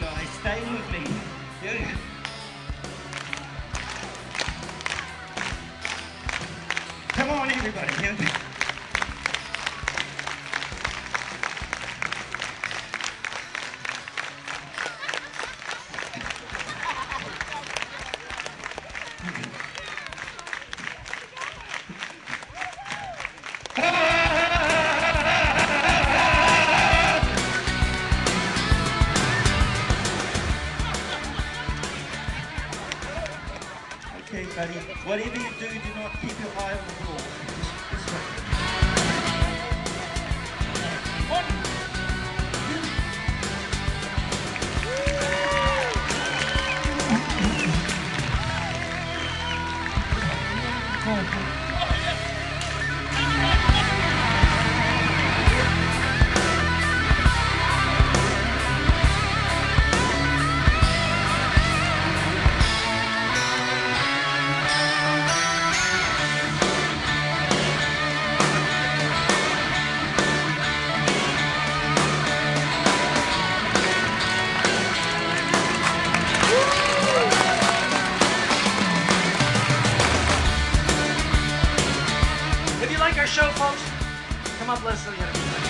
guys. Stay with me. Yeah. Come on, everybody. Yeah. Okay, buddy. Whatever you do, do not keep your eye on the floor. This way. If you like our show, folks, come up, let's see you.